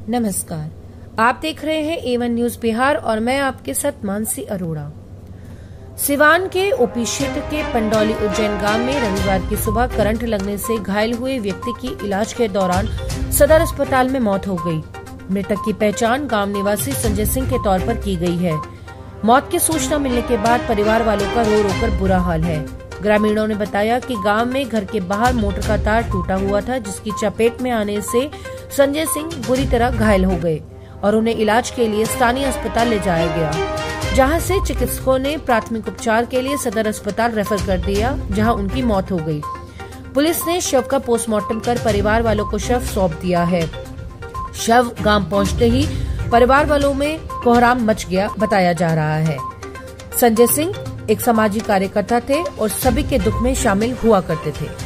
नमस्कार, आप देख रहे हैं A1 न्यूज बिहार और मैं आपके साथ मानसी अरोड़ा। सिवान के ओपी क्षेत्र के पंडौली उज्जैन गांव में रविवार की सुबह करंट लगने से घायल हुए व्यक्ति की इलाज के दौरान सदर अस्पताल में मौत हो गई। मृतक की पहचान गांव निवासी संजय सिंह के तौर पर की गई है। मौत की सूचना मिलने के बाद परिवार वालों का रो रो कर बुरा हाल है। ग्रामीणों ने बताया कि गांव में घर के बाहर मोटर का तार टूटा हुआ था, जिसकी चपेट में आने से संजय सिंह बुरी तरह घायल हो गए और उन्हें इलाज के लिए स्थानीय अस्पताल ले जाया गया, जहां से चिकित्सकों ने प्राथमिक उपचार के लिए सदर अस्पताल रेफर कर दिया, जहां उनकी मौत हो गई। पुलिस ने शव का पोस्टमार्टम कर परिवार वालों को शव सौंप दिया है। शव गांव पहुंचते ही परिवार वालों में कोहराम मच गया बताया जा रहा है। संजय सिंह एक सामाजिक कार्यकर्ता थे और सभी के दुख में शामिल हुआ करते थे।